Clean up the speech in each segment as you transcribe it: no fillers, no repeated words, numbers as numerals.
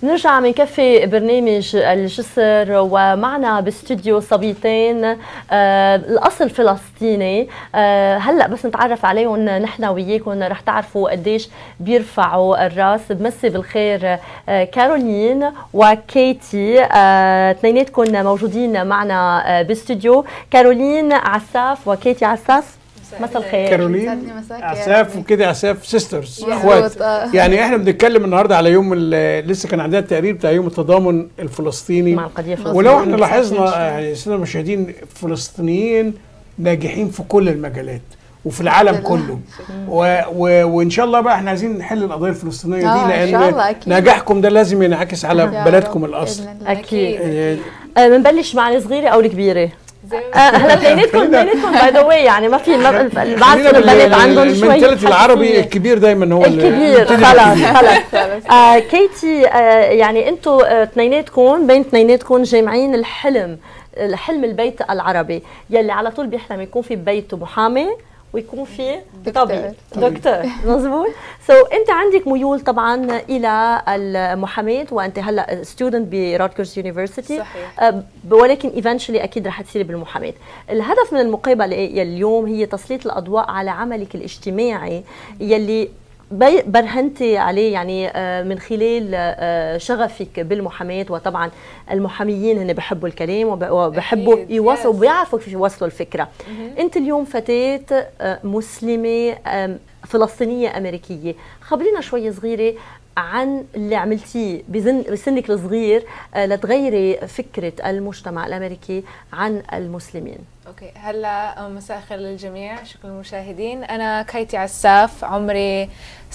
نرجع من كفي برنامج الجسر، ومعنا باستوديو صبيتين الاصل فلسطيني. هلا بس نتعرف عليهم نحن وياكم رح تعرفوا قديش بيرفعوا الراس. بمسي بالخير كارولين وكيتي، اثنيناتكم موجودين معنا باستوديو. كارولين عساف وكيتي عساف، مساء الخير. كارولين عساف وكده عساف سيسترز اخوات. يعني احنا بنتكلم النهارده على يوم لسه كان عندنا التقرير بتاع يوم التضامن الفلسطيني مع القضيه الفلسطينيه، ولو احنا لاحظنا يعني الساده المشاهدين فلسطينيين ناجحين في كل المجالات وفي العالم كله، وان شاء الله بقى احنا عايزين نحل القضيه الفلسطينيه دي، لان نجاحكم ده لازم ينعكس على بلدكم الاصل. اكيد. بنبلش مع الصغيره او الكبيره؟ هلا اثنيناتكم باي ذا واي، يعني ما في بعرف البنات عندهم شوي المنتاليتي العربي الكبير دايما هو الكبير. خلص كيتي، يعني انتم اثنيناتكم بين اثنيناتكم جامعين الحلم البيت العربي يلي على طول بيحلم يكون في ببيته محامي ويكون في طبيب دكتور. مظبوط. انت عندك ميول طبعا الى المحاماه، وانت هلا ستودنت براتجرز يونيفرسيتي. صحيح. ولكن ايفنشولي اكيد رح تصيري بالمحاماه. الهدف من المقابله اليوم هي تسليط الاضواء على عملك الاجتماعي يلي برهنتي عليه، يعني من خلال شغفك بالمحاماه. وطبعا المحاميين هن بحبوا الكلام وبحبوا يوصلوا وبيعرفوا كيف يوصلوا الفكره. انت اليوم فتاه مسلمه فلسطينيه امريكيه، خبرينا شوي صغيره عن اللي عملتيه بسنك الصغير لتغيري فكره المجتمع الامريكي عن المسلمين. اوكي، هلا مساء الخير للجميع، شكرا للمشاهدين. انا كيتي عساف، عمري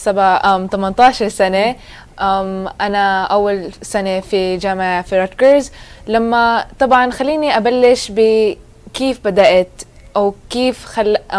18 سنه. انا اول سنه في جامعه في راتجرز. لما طبعا خليني ابلش بكيف بدات او كيف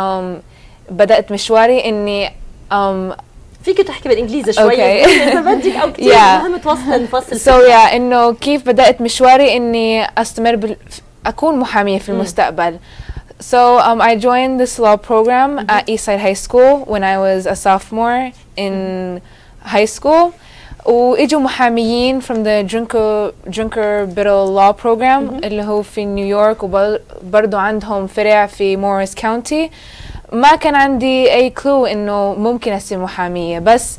بدات مشواري. اني فيك تحكي بالانجليزي شوي اذا بدك، او كثير مهم نفصل انه كيف بدات مشواري اني استمر أكون محامية في المستقبل. So I joined this law program at Eastside High School when I was a sophomore in high school. وإجوا محاميين from the Drinker-Biddle Law Program اللي هو في نيويورك، وبرضو عندهم فرع في موريس كاونتي. ما كان عندي أي كلو إنه ممكن أصير محامية، بس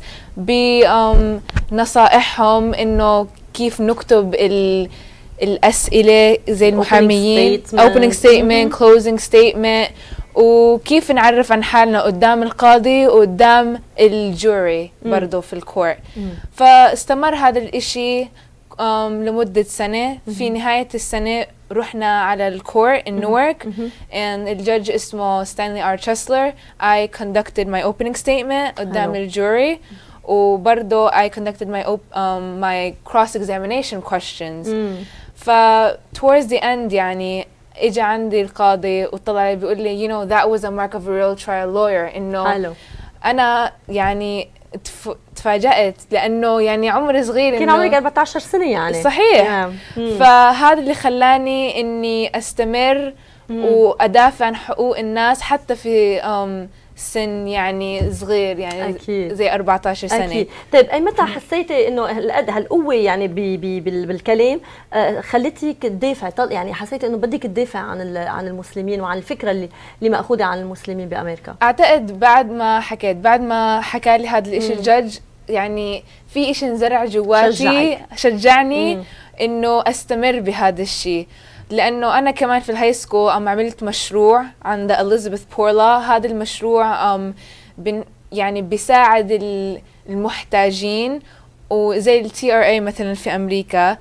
بنصائحهم إنه كيف نكتب الأسئلة زي المحاميين، opening statement, closing statement، وكيف نعرف عن حالنا قدام القاضي وقدام الجوري برضو في الكورت. فاستمر هذا الاشي لمدة سنة. في نهاية السنة رحنا على الكورت in Newark and الجudge اسمه ستانلي ار تشيسلر. I conducted my opening statement قدام الجوري، وبرضو I conducted my cross-examination questions. towards the end يعني اجى عندي القاضي وطلع لي بيقول لي you know that was a mark of a real trial lawyer. انه انا يعني تفاجأت لانه يعني عمري صغير، كان عمرك 14 سنه يعني. صحيح. فهذا اللي خلاني اني استمر وادافع عن حقوق الناس حتى في سن يعني صغير، يعني أكيد. زي 14 سنة. أكيد. طيب أي متى حسيتي إنه هالقوة يعني بالكلام خلتك تدافع، يعني حسيتي إنه بدك تدافع عن المسلمين وعن الفكرة اللي مأخوذة عن المسلمين بأمريكا؟ أعتقد بعد ما حكى لي هذا الإشي الجدج، يعني في إشي انزرع جواتي شجعني إنه أستمر بهذا الشيء. لأنه أنا كمان في الهاي سكول عملت مشروع عند إليزابيث بورلا. هذا المشروع يعني بيساعد المحتاجين، وزي الTRA مثلا في أمريكا.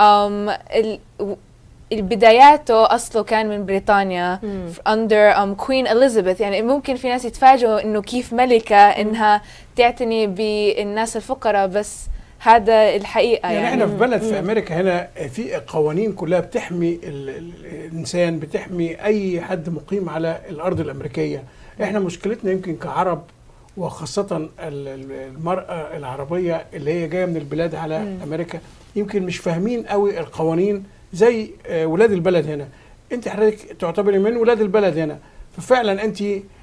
البداياته أصله كان من بريطانيا under Queen Elizabeth. يعني ممكن في ناس يتفاجئوا إنه كيف ملكة إنها تعتني بالناس الفقراء، بس هذا الحقيقة. يعني احنا في بلد في امريكا هنا في قوانين كلها بتحمي الانسان، بتحمي اي حد مقيم على الارض الامريكيه. احنا مشكلتنا يمكن كعرب، وخاصه المراه العربيه اللي هي جايه من البلاد على امريكا، يمكن مش فاهمين قوي القوانين زي ولاد البلد هنا. انت حضرتك تعتبري من ولاد البلد هنا، ففعلا انت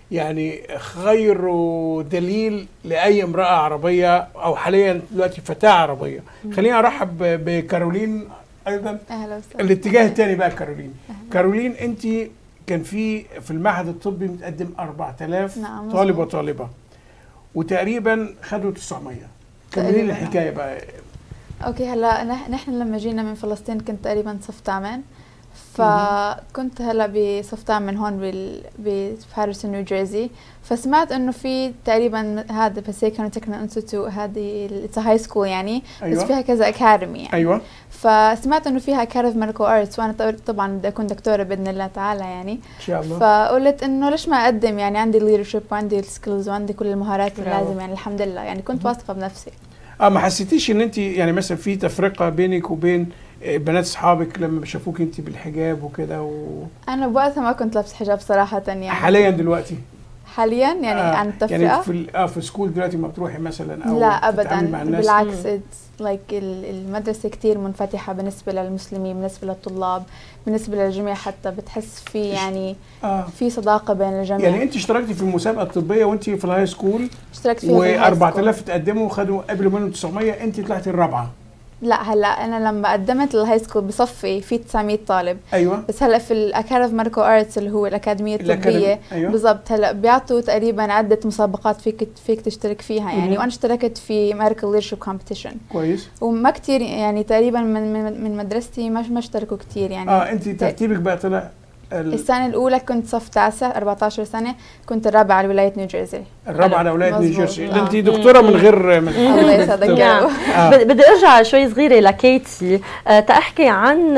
يعني خير دليل لاي امراه عربيه او حاليا دلوقتي فتاه عربيه. خليني ارحب بكارولين ايضا. اهلا وسهلا. الاتجاه الثاني بقى كارولين. كارولين انت كان في المعهد الطبي متقدم 4000 نعم طالب وطالبه وتقريبا خدوا 900. كملي لي الحكايه بقى. اوكي هلا نحن لما جينا من فلسطين كنت تقريبا صف 8 فكنت هلا بصف 8 هون بباترسون نيوجيرسي فسمعت انه في تقريبا هذا باسيكون تكنو انستيتوت هذه هاي سكول يعني أيوة. بس فيها كذا اكاديمي يعني. ايوه فسمعت انه فيها اكاديمي ميديكال ارتس وانا طبعا بدي اكون دكتوره باذن الله تعالى يعني ان شاء الله. فقلت انه ليش ما اقدم يعني عندي الليدرشيب وعندي السكيلز وعندي كل المهارات اللازم يعني الحمد لله يعني كنت واثقه بنفسي. ما حسيتيش ان انت يعني مثلا في تفرقه بينك وبين بنات اصحابك لما شافوك انت بالحجاب وكده انا بوقتها ما كنت لابسه حجاب صراحه يعني. حاليا دلوقتي حاليا يعني عن التفرقه يعني في السكول دلوقتي ما بتروحي مثلا او لا ابدا مع الناس؟ بالعكس المدرسه كثير منفتحه بالنسبه للمسلمين بالنسبه للطلاب بالنسبه للجميع حتى بتحس في يعني في صداقه بين الجميع. يعني انت اشتركتي في المسابقه الطبيه وانت في الهاي سكول اشتركت فيها و4000 تقدموا وخدوا قبل منهم 900 انت طلعتي الرابعه. لا هلا انا لما قدمت للهاي سكول بصفي في 900 طالب. ايوه بس هلا في الاكاديمي ميديكال ارتس اللي هو الاكاديميه الطبيه أيوة. بالضبط هلا بيعطوا تقريبا عده مسابقات فيك تشترك فيها يعني وانا اشتركت في ميديكال ليدرشيب كومبيتيشن. كويس. وما كثير يعني تقريبا من مدرستي ما اشتركوا كثير يعني. انت ترتيبك بقى طلع السنه الاولى كنت صف 9 14 سنه كنت الرابعه على ولايه نيوجيرسي. الرابعه على ولايه نيوجيرسي. انت دكتوره من غير الله يسعدك. بدي ارجع شوي صغيره لكيتي تحكي عن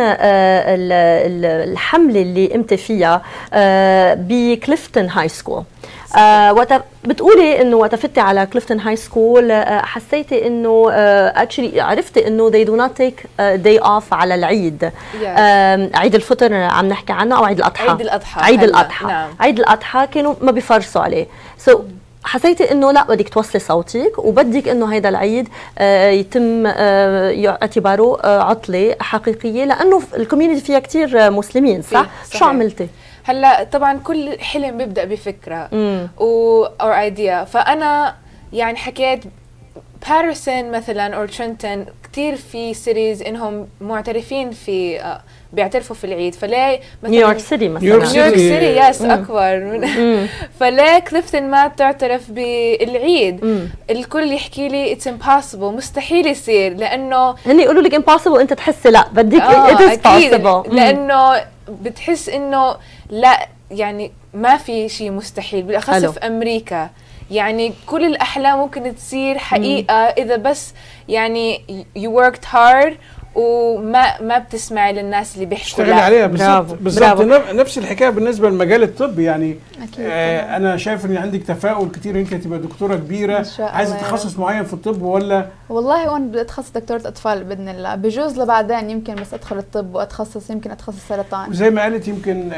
الحمله اللي قمتي فيها بكليفتون هاي سكول. وقت بتقولي انه وقت فتي على كليفتون هاي سكول حسيتي انه اكشلي عرفتي انه they do not take day off على العيد. عيد الفطر عم نحكي عنه او عيد الاضحى؟ عيد الاضحى. نعم. عيد الاضحى كانوا ما بيفرسوا عليه. حسيتي انه لا بدك توصلي صوتك وبدك انه هيدا العيد يتم اعتباره عطله حقيقيه لانه الكوميونتي فيها كثير مسلمين صح؟ شو عملتي؟ هلا طبعا كل حلم بيبدا بفكره او ايديا فانا يعني حكيت باترسون مثلا او ترنتون كثير في سيريز انهم معترفين في بيعترفوا في العيد فليه مثلا نيويورك سيتي مثلا نيويورك سيتي يس اكبر فليه كليفتون ما تعترف بالعيد؟ الكل يحكي لي اتس امبوسيبل مستحيل يصير لانه هن يقولوا لك امبوسيبل انت تحسي لا بدك ات از بوسيبل لانه بتحس انه لا يعني ما في شيء مستحيل بالاخص في امريكا يعني كل الاحلام ممكن تصير حقيقه اذا بس يعني you worked hard وما بتسمعي للناس اللي بيحكوا اشتغلي عليها بالضبط. نفس الحكايه بالنسبه للمجال الطبي يعني انا شايف ان عندك تفاؤل كتير انت تبقى دكتوره كبيره عايزه تخصص معين في الطب ولا؟ والله وانا بدي اتخصص دكتوره اطفال باذن الله بجوز لبعدين يمكن بس ادخل الطب واتخصص يمكن اتخصص سرطان. وزي ما قالت يمكن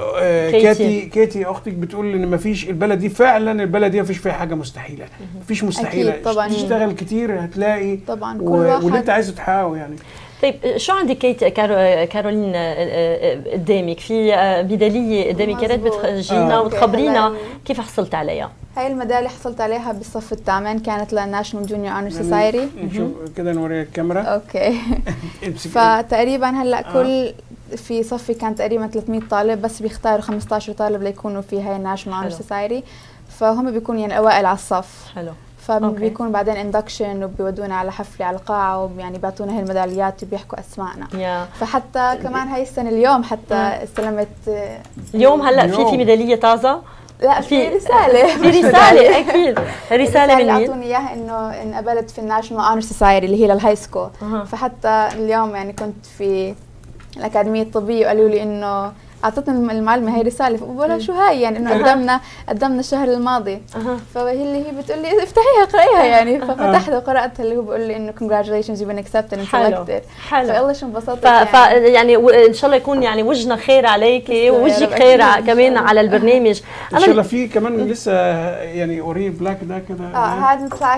كاتي اختك بتقول ان ما فيش البلد دي فعلا البلد دي ما فيش فيها حاجه مستحيله. ما فيش مستحيله طبعا تشتغل كتير هتلاقي طبعا واللي انت عايزه تحققه يعني. طيب شو عندك كارولين قدامك في ميداليه قدامك يا ريت بتخرجينا وتخبرينا كيف حصلت عليها؟ هاي الميداليه حصلت عليها بالصف الثامن كانت للناشونال جونيور اونر سوسايتي. نشوف كده نوري الكاميرا. اوكي فتقريبا هلا كل في صفي كان تقريبا 300 طالب بس بيختاروا 15 طالب ليكونوا في هاي الناشونال اونر سوسايتي فهم بيكونوا يعني الاوائل على الصف. حلو. فبيكون بعدين اندكشن وبيودونا على حفله على القاعه ويعني بيعطونا هي الميداليات وبيحكوا اسمائنا. فحتى كمان هاي السنه اليوم حتى استلمت اليوم هلا في ميداليه طازه؟ لا في رساله في رساله اكيد رساله من مين؟ اعطوني اياها انه انقبلت في الناشونال اونر سوسايتي اللي هي للهاي سكول. فحتى اليوم يعني كنت في الاكاديميه الطبيه وقالوا لي انه اعطتني المعلمه هي رساله بقولها شو هاي يعني انه قدمنا الشهر الماضي. فهي اللي هي بتقول لي افتحيها اقرايها يعني ففتحت وقراتها اللي هو بيقول لي انه congratulations you've been accepted and selected. حلو. فيلا شو انبسطت يعني ان شاء الله يكون يعني وجهنا خير عليكي ووجهك خير كمان على البرنامج. ان شاء الله في كمان لسه يعني اوري بلاك ده كده هذا البلاك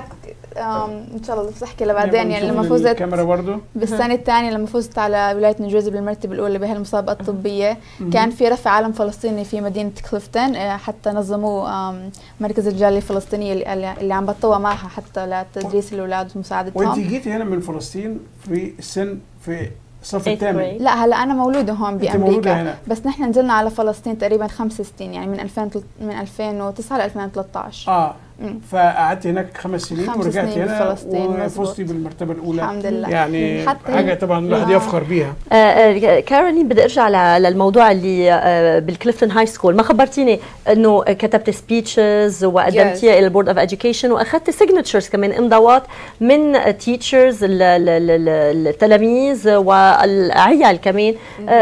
ان شاء الله بس احكي لبعدين. يعني لما فزت الكاميرا برضو بالسنه الثانيه لما فزت على ولايه نيوجيرسي بالمرتبه الاولى بهالمسابقه الطبيه، كان في رفع علم فلسطيني في مدينه كليفتون، حتى نظموه مركز الجاليه الفلسطينيه اللي عم بتطوع معها حتى لتدريس الاولاد ومساعدتهم. وانت جيتي هنا من فلسطين في السن في الصف الثامن؟ لا هلا انا مولوده هون بامريكا، بس نحن نزلنا على فلسطين تقريبا 5 سنين، يعني من 2009 ل 2013. فقعدت هناك 5 سنين ورجعت هنا وفزتي بالمرتبه الاولى الحمد لله. يعني حاجه طبعا الواحد يفخر بيها. كارولين بدي ارجع للموضوع اللي بالكليفتون هاي سكول، ما خبرتيني انه كتبت سبيتشز وقدمتيها الى البورد اوف اديوكيشن واخذت سيجنتشرز كمان امضاءات من تيتشرز التلاميذ والعيال كمان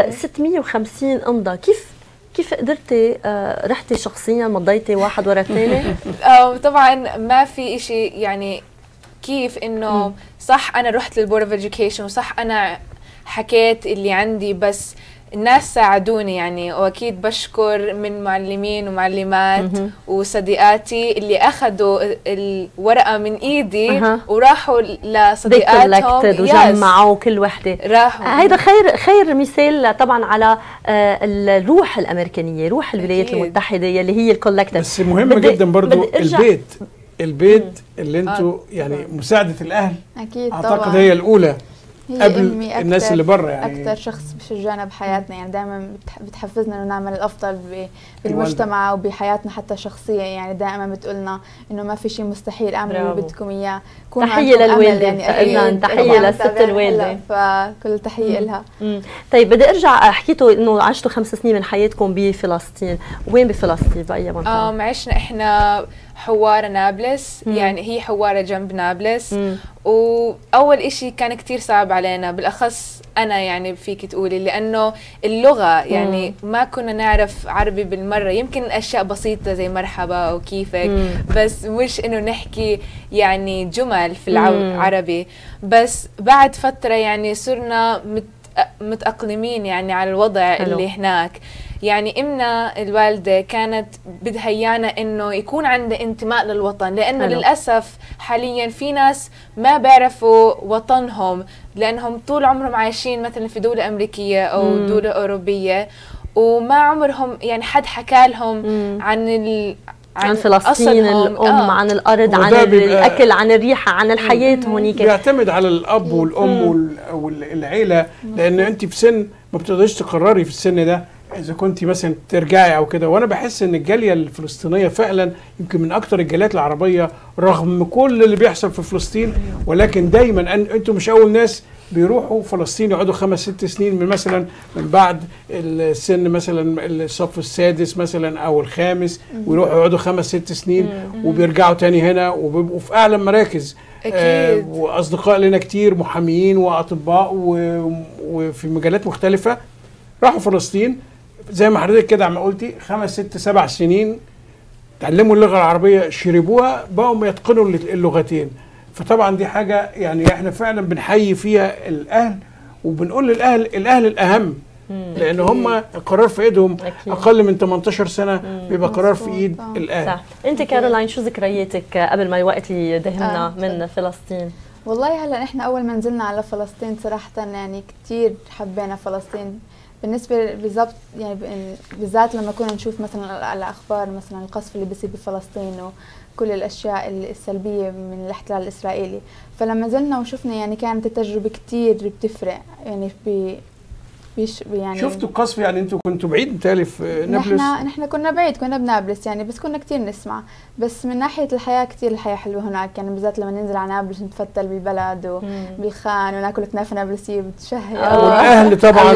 650 امضاء. كيف قدرتي رحتي شخصيا مضيتي واحد ورا الثاني؟ طبعا ما في إشي يعني كيف انه صح انا رحت للبورد اوف اديوكيشن وصح انا حكيت اللي عندي، بس الناس ساعدوني يعني، واكيد بشكر من معلمين ومعلمات وصديقاتي اللي اخذوا الورقه من ايدي وراحوا لصديقاتهم وجمعوا كل وحده راحوا. هيدا خير مثال طبعا على الروح الامريكانيه، روح الولايات المتحده يلي هي الكولكتيف. بس مهم جدا برضو البيت اللي انتوا يعني مساعده الاهل اكيد اعتقد طبعا هي الاولى قبل الناس اللي بره. يعني اكثر شخص بشجعنا بحياتنا، يعني دائما بتحفزنا انه نعمل الافضل بالمجتمع وبحياتنا حتى شخصيه، يعني دائما بتقولنا انه ما في شيء مستحيل، اعملوا اللي بدكم اياه. تحيه للوالده يعني تحيه للست الوالده، فكل تحيه لها. طيب بدي ارجع، حكيتوا انه عشتوا 5 سنين من حياتكم بفلسطين، وين بفلسطين باي منطقه؟ عشنا احنا حوارة نابلس، يعني هي حوارة جنب نابلس. وأول إشي كان كتير صعب علينا، بالأخص أنا يعني فيك تقولي، لأنه اللغة يعني ما كنا نعرف عربي بالمرة، يمكن أشياء بسيطة زي مرحبا أو كيفك، بس مش إنه نحكي يعني جمل في العربي. بس بعد فترة يعني صرنا متأقلمين يعني على الوضع اللي هناك. يعني امنا الوالده كانت بدها ايانا انه يكون عندنا انتماء للوطن، لانه للاسف حاليا في ناس ما بيعرفوا وطنهم، لانهم طول عمرهم عايشين مثلا في دوله امريكيه او دوله اوروبيه، وما عمرهم يعني حد حكى لهم عن فلسطين الام، عن الارض، عن الاكل، عن الريحه، عن الحياه هونيك. بيعتمد على الاب والام والعيله، لان انت في سن ما بتقدريش تقرري في السن ده اذا كنت مثلا ترجعي او كده. وانا بحس ان الجاليه الفلسطينيه فعلا يمكن من اكتر الجاليات العربيه رغم كل اللي بيحصل في فلسطين، ولكن دايما انتم مش اول ناس بيروحوا فلسطين يقعدوا 5-6 سنين من بعد السن مثلا الصف السادس مثلا او الخامس، ويروحوا يقعدوا 5-6 سنين وبيرجعوا تاني هنا وبيبقوا في اعلى مراكز. أكيد. واصدقاء لنا كتير محاميين واطباء وفي مجالات مختلفه راحوا فلسطين زي ما حضرتك كده عم قلتي 5-6-7 سنين، تعلموا اللغه العربيه، شربوها، بقوا يتقنوا اللغتين. فطبعا دي حاجه يعني احنا فعلا بنحيي فيها الاهل، وبنقول الاهل الاهم، لان هم القرار في ايدهم. اقل من 18 سنه بيبقى قرار في ايد الاهل. صح. انت كارولاين شو ذكرياتك قبل ما الوقت يدهمنا من فلسطين؟ والله هلا نحن اول ما نزلنا على فلسطين صراحه يعني كثير حبينا فلسطين. بالنسبه بالضبط يعني بالذات لما كنا نشوف مثلا الاخبار مثلا القصف اللي بيصير بفلسطين وكل الاشياء السلبيه من الاحتلال الاسرائيلي، فلما زلنا وشفنا يعني كانت التجربه كثير بتفرق يعني يعني شفتوا القصف؟ يعني انتوا كنتوا بعيد متهيألي في نابلس؟ نحن كنا بعيد، كنا بنابلس يعني، بس كنا كثير نسمع. بس من ناحيه الحياه كثير الحياه حلوه هناك، يعني بالذات لما ننزل على نابلس نتفتل بالبلد وبالخان وناكل كنافه نابلسيه بتشهي. والاهل طبعا.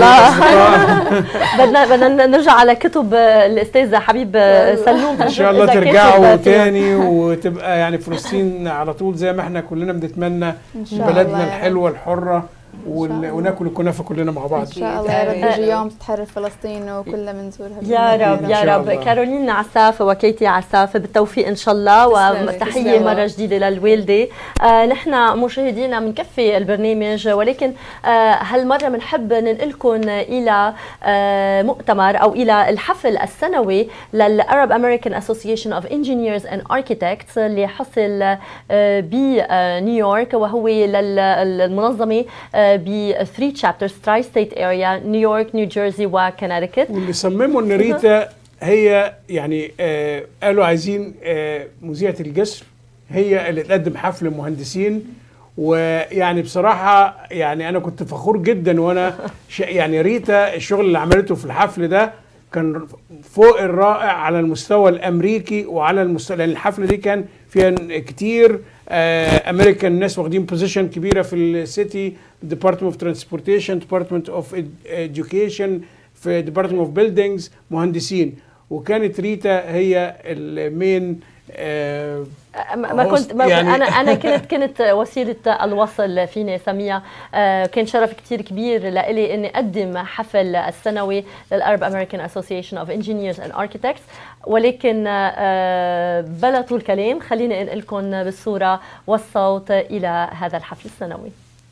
بدنا نرجع على كتب الاستاذ حبيب سلوم ان شاء الله ترجعوا تاني وتبقى يعني فلسطين على طول زي ما احنا كلنا بنتمنى، بلدنا الحلوه الحره وناكل الكنافه كلنا مع بعض ان شاء الله. يا رب يجي يوم تتحرر فلسطين وكلنا بنزورها يا رب يا رب. كارولين عساف وكيتي عساف بالتوفيق ان شاء الله، وتحيه مره جديده للوالده. نحن مشاهدينا بنكفي البرنامج، ولكن هالمره بنحب ننقلكم الى مؤتمر او الى الحفل السنوي للارب امريكان اسوسيشن اوف انجينيرز اند اركيتكتس اللي حصل بنيويورك، وهو للمنظمه ب 3 chapters تراي ستيت اريا، نيويورك، نيو جيرسي وكونتيكت. واللي صمموا ان ريتا هي يعني قالوا عايزين مذيعة الجسر هي اللي تقدم حفل مهندسين، ويعني بصراحة يعني أنا كنت فخور جدا وأنا يعني ريتا الشغل اللي عملته في الحفل ده كان فوق الرائع على المستوى الأمريكي وعلى المستوى، لأن الحفلة دي كان فيها كتير امريكان ناس واخدين بوزيشن كبيره في السيتي، ديبارتمنت اوف ترانسبورتيشن، ديبارتمنت اوف اديوكيشن، في ديبارتمنت اوف بيلدينجز، مهندسين. وكانت ريتا هي المين ما كنت يعني انا كنت وسيله الوصل فيني سميها. كان شرف كتير كبير لإلي اني اقدم حفل السنوي للارب امريكان اسوسيشن اوف انجينيرز اند اركيتكتس، ولكن بلا طول كلام خليني انقلكم بالصوره والصوت الى هذا الحفل السنوي.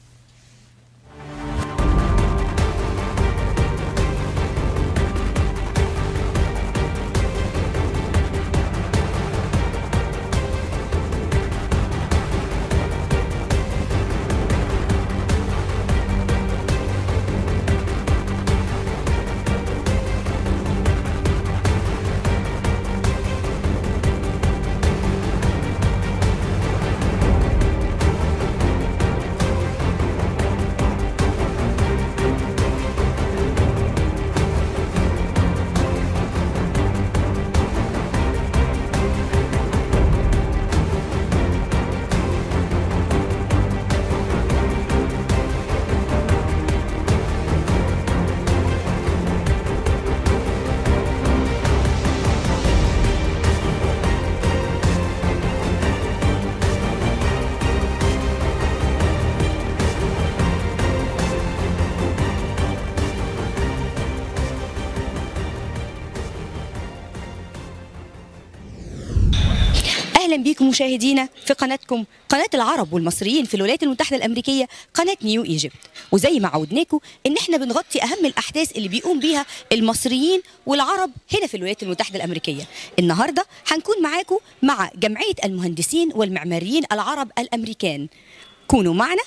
أهلا بكم مشاهدينا في قناتكم قناة العرب والمصريين في الولايات المتحدة الأمريكية، قناة نيو ايجيبت. وزي ما عودناكم إن احنا بنغطي أهم الأحداث اللي بيقوم بيها المصريين والعرب هنا في الولايات المتحدة الأمريكية. النهاردة هنكون معاكم مع جمعية المهندسين والمعماريين العرب الأمريكان. كونوا معنا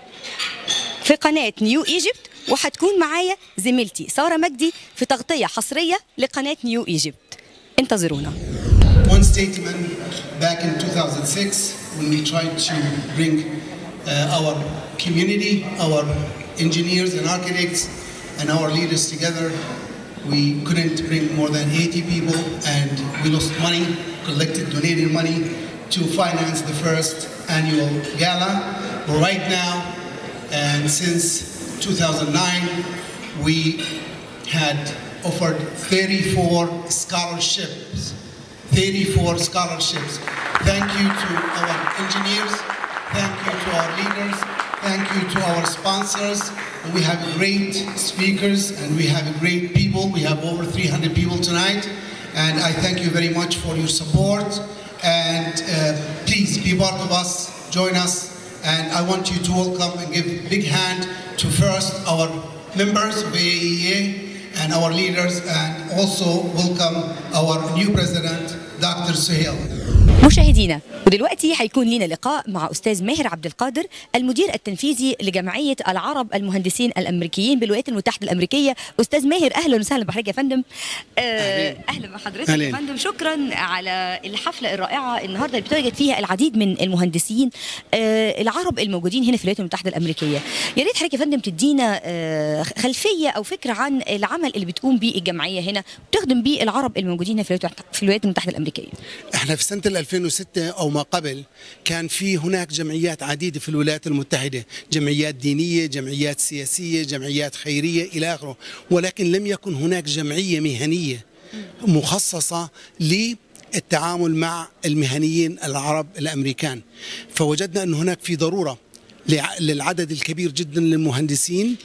في قناة نيو ايجيبت، وهتكون معايا زميلتي سارة مجدي في تغطية حصرية لقناة نيو ايجيبت. انتظرونا. One statement back in 2006 when we tried to bring our community, our engineers and architects and our leaders together. We couldn't bring more than 80 people and we lost money, collected donated money to finance the first annual gala. But right now, and since 2009, we had offered 34 scholarships. 34 scholarships. Thank you to our engineers, thank you to our leaders, thank you to our sponsors. And we have great speakers and we have great people. We have over 300 people tonight. And I thank you very much for your support. And please be part of us, join us. And I want you to welcome and give a big hand to first our members of AEA and our leaders, and also welcome our new president, Dr. Suhail. مشاهدينا، ودلوقتي هيكون لنا لقاء مع أستاذ ماهر عبد القادر، المدير التنفيذي لجمعية العرب المهندسين الأمريكيين بالولايات المتحدة الأمريكية. أستاذ ماهر أهلا وسهلا بحضرتك يا فندم. أهلا بحضرتك يا فندم. شكرا على الحفلة الرائعة النهارده اللي بتواجد فيها العديد من المهندسين العرب الموجودين هنا في الولايات المتحدة الأمريكية. يا ريت حضرتك يا فندم تدينا خلفية أو فكرة عن العمل اللي بتقوم بيه الجمعية هنا وتخدم بيه العرب الموجودين هنا في الولايات المتحدة الأمريكية. احنا في سنة 2006 أو ما قبل كان في هناك جمعيات عديدة في الولايات المتحدة، جمعيات دينية، جمعيات سياسية، جمعيات خيرية إلى آخره، ولكن لم يكن هناك جمعية مهنية مخصصة للتعامل مع المهنيين العرب الأمريكان. فوجدنا أن هناك في ضرورة للعدد الكبير جدا للمهندسين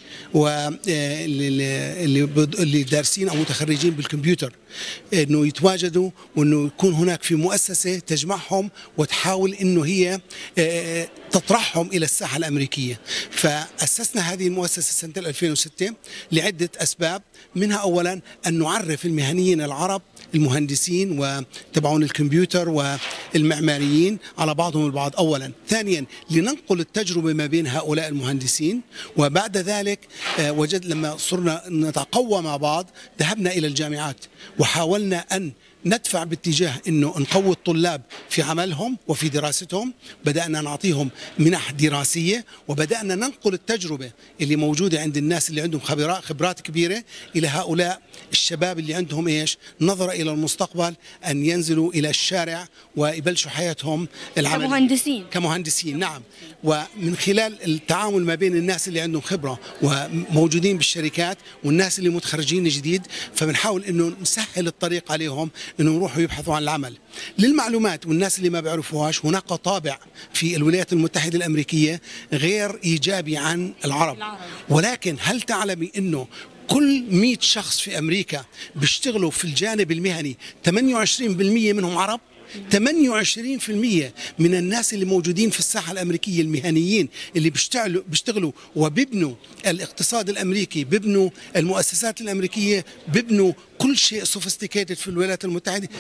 واللي دارسين أو متخرجين بالكمبيوتر، أنه يتواجدوا وأنه يكون هناك في مؤسسة تجمعهم وتحاول أنه هي تطرحهم إلى الساحة الأمريكية. فأسسنا هذه المؤسسة سنة 2006 لعدة أسباب، منها أولا أن نعرف المهنيين العرب المهندسين وتبعون الكمبيوتر والمعماريين على بعضهم البعض أولا. ثانيا لننقل التجربة ما بين هؤلاء المهندسين، وبعد ذلك لما صرنا نتقوى مع بعض ذهبنا إلى الجامعات وحاولنا أن ندفع باتجاه أنه نقوي الطلاب في عملهم وفي دراستهم. بدأنا نعطيهم منح دراسية وبدأنا ننقل التجربة اللي موجودة عند الناس اللي عندهم خبرات كبيرة إلى هؤلاء الشباب اللي عندهم إيش نظرة إلى المستقبل، أن ينزلوا إلى الشارع ويبلشوا حياتهم العملية كمهندسين. نعم. ومن خلال التعامل ما بين الناس اللي عندهم خبرة وموجودين بالشركات والناس اللي متخرجين جديد، فبنحاول أنه نسهل الطريق عليهم أنه يروحوا يبحثوا عن العمل. للمعلومات والناس اللي ما بيعرفوهاش، هناك طابع في الولايات المتحدة الأمريكية غير إيجابي عن العرب. ولكن هل تعلمي أنه كل 100 شخص في أمريكا بيشتغلوا في الجانب المهني 28% منهم عرب؟ 28% من الناس اللي موجودين في الساحة الأمريكية المهنيين اللي بيشتغلوا وبيبنوا الاقتصاد الأمريكي، بيبنوا المؤسسات الأمريكية، بيبنوا كل شيء سوفيستيكيتد في الولايات المتحدة،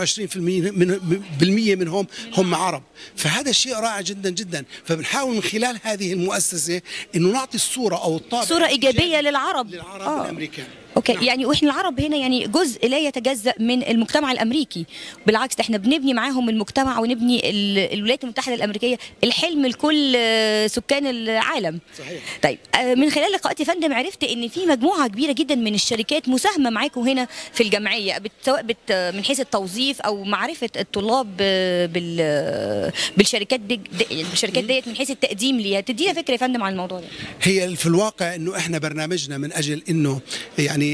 28% منهم هم عرب. فهذا شيء رائع جدا جدا. فبنحاول من خلال هذه المؤسسة إنه نعطي الصورة أو الطابع صورة إيجابية للعرب الأمريكان. اوكي. يعني واحنا العرب هنا يعني جزء لا يتجزأ من المجتمع الامريكي، بالعكس احنا بنبني معاهم المجتمع ونبني الولايات المتحده الامريكيه الحلم لكل سكان العالم. صحيح. طيب من خلال لقاءاتي يا فندم عرفت ان في مجموعه كبيره جدا من الشركات مساهمه معاكم هنا في الجمعيه، سواء من حيث التوظيف او معرفه الطلاب بالشركات ديت من حيث التقديم ليها. تدينا فكره يا فندم عن الموضوع ده؟ هي في الواقع انه احنا برنامجنا من اجل انه يعني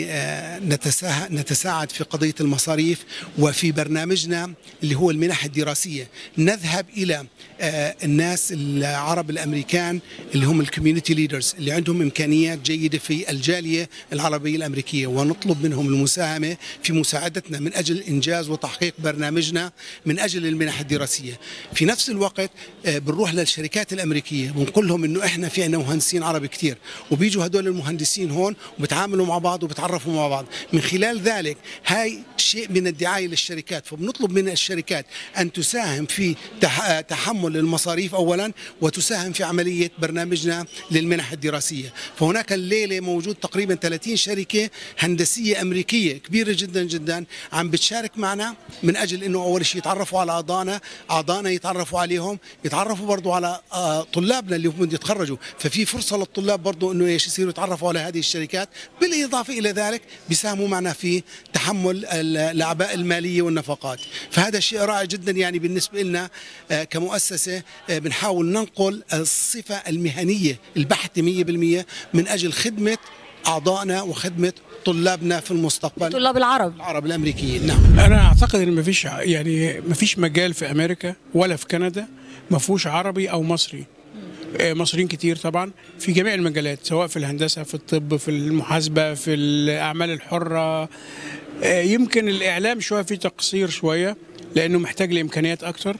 نتساعد في قضية المصاريف، وفي برنامجنا اللي هو المنح الدراسية نذهب إلى الناس العرب الأمريكان اللي هم الكوميونيتي ليدرز اللي عندهم إمكانيات جيدة في الجالية العربية الأمريكية، ونطلب منهم المساهمة في مساعدتنا من أجل إنجاز وتحقيق برنامجنا من أجل المنح الدراسية. في نفس الوقت بنروح للشركات الأمريكية ونقول لهم إنه إحنا في عنا مهندسين عرب كتير، وبيجوا هدول المهندسين هون وبتعاملوا مع بعض وبتعرفوا مع بعض. من خلال ذلك هاي شيء من الدعاية للشركات، فبنطلب من الشركات أن تساهم في تحمل المصاريف أولا، وتساهم في عملية برنامجنا للمنح الدراسية. فهناك الليلة موجود تقريبا 30 شركة هندسية أمريكية كبيرة جدا جدا عم بتشارك معنا من أجل أنه أول شيء يتعرفوا على أعضائنا يتعرفوا عليهم، يتعرفوا برضو على طلابنا اللي هم يتخرجوا. ففي فرصة للطلاب برضو أنه يصيروا يتعرفوا على هذه الشركات، بالإضافة إلى ذلك بيساهموا معنا في تحمل الأعباء المالية والنفقات. فهذا شيء رائع جدا. يعني بالنسبة لنا كمؤسسة بنحاول ننقل الصفة المهنية البحتة 100% من أجل خدمة أعضائنا وخدمة طلابنا في المستقبل، طلاب العرب الأمريكيين. نعم. أنا أعتقد إن مفيش مجال في أمريكا ولا في كندا ما فيهوش عربي أو مصري. مصريين كتير طبعا في جميع المجالات، سواء في الهندسة، في الطب، في المحاسبة، في الأعمال الحرة. يمكن الإعلام شوية فيه تقصير شوية لأنه محتاج لإمكانيات أكتر،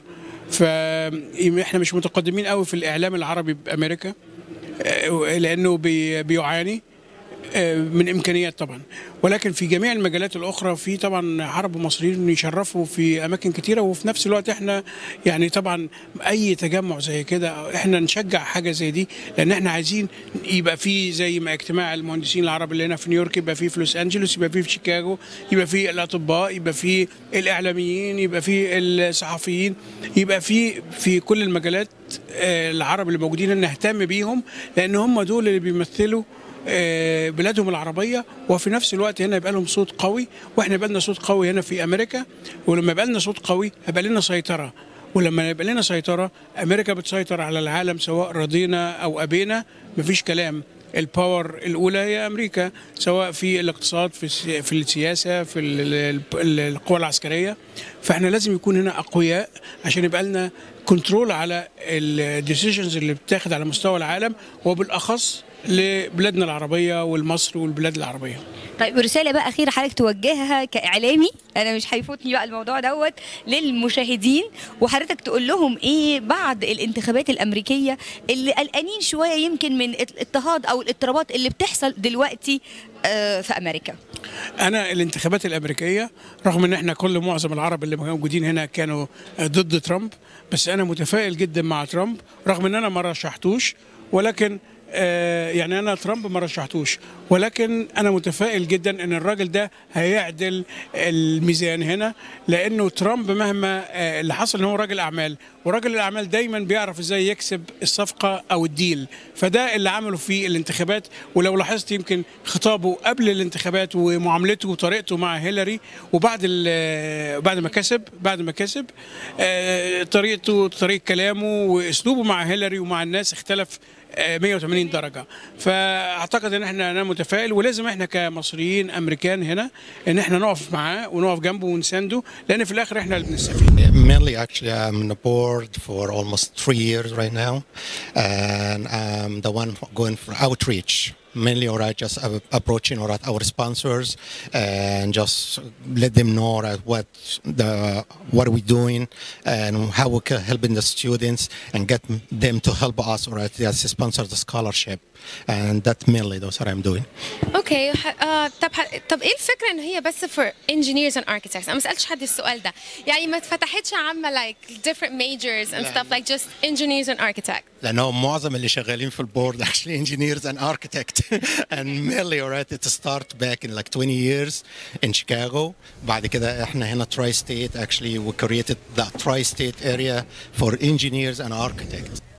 فإحنا مش متقدمين قوي في الإعلام العربي بأمريكا لأنه بيعاني من إمكانيات طبعا. ولكن في جميع المجالات الأخرى في طبعا عرب ومصريين يشرفوا في أماكن كتيرة. وفي نفس الوقت إحنا يعني طبعا أي تجمع زي كده إحنا نشجع حاجة زي دي، لأن إحنا عايزين يبقى في زي ما اجتماع المهندسين العرب اللي هنا في نيويورك، يبقى في لوس أنجلوس، يبقى في شيكاغو، يبقى في الأطباء، يبقى في الإعلاميين، يبقى في الصحفيين، يبقى في كل المجالات العرب اللي موجودين نهتم بيهم، لأن هم دول اللي بيمثلوا بلادهم العربية. وفي نفس الوقت هنا يبقى لهم صوت قوي، واحنا يبقى لنا صوت قوي هنا في أمريكا. ولما يبقى لنا صوت قوي هيبقى لنا سيطرة، ولما يبقى لنا سيطرة أمريكا بتسيطر على العالم سواء رضينا أو أبينا. مفيش كلام، الباور الأولى هي أمريكا، سواء في الاقتصاد، في السياسة، في القوى العسكرية. فاحنا لازم يكون هنا أقوياء عشان يبقى لنا كنترول على الديسيجنز اللي بتاخد على مستوى العالم، وبالاخص لبلادنا العربيه والمصر والبلاد العربيه. طيب رساله بقى اخيره حضرتك توجهها كاعلامي، انا مش هيفوتني بقى الموضوع دوت، للمشاهدين، وحضرتك تقول لهم ايه بعد الانتخابات الامريكيه اللي قلقانين شويه يمكن من الاضطهاد او الاضطرابات اللي بتحصل دلوقتي في امريكا؟ انا الانتخابات الامريكيه رغم ان احنا معظم العرب اللي موجودين هنا كانوا ضد ترامب، بس انا متفائل جدا مع ترامب رغم ان انا ما رشحتوش، ولكن يعني أنا ترامب ما رشحتوش، ولكن أنا متفائل جدا إن الراجل ده هيعدل الميزان هنا، لأنه ترامب مهما اللي حصل إن هو راجل أعمال، وراجل الأعمال دايما بيعرف إزاي يكسب الصفقة أو الديل، فده اللي عمله في الانتخابات. ولو لاحظت يمكن خطابه قبل الانتخابات ومعاملته وطريقته مع هيلاري، وبعد بعد ما كسب طريقته، طريقة كلامه وأسلوبه مع هيلاري ومع الناس اختلف 180 درجة. فأعتقد إن أنا متفائل، ولازم إحنا كمصريين أمريكان هنا إن إحنا نقف معاه ونقف جنبه ونسانده، لأن في الآخر إحنا اللي بنستفيد. Mainly, actually, I'm on the board for almost 3 years right now, and I'm the one going for outreach. Mainly, or I just approaching or our sponsors and just let them know what are we doing and how we can helping the students and get them to help us or just sponsor the scholarship, and that mainly that's what I'm doing. اوكي طب ايه الفكره ان هي بس for engineers and architects؟ انا ما سالتش حد السؤال ده، يعني ما اتفتحتش عامه like different majors and stuff like just engineers and architects؟ لأنه معظم اللي شغالين في البورد actually engineers and architects and mainly already to start back in like 20 years in Chicago. بعد كده احنا هنا tri-state actually we created the tri-state area for engineers and architects.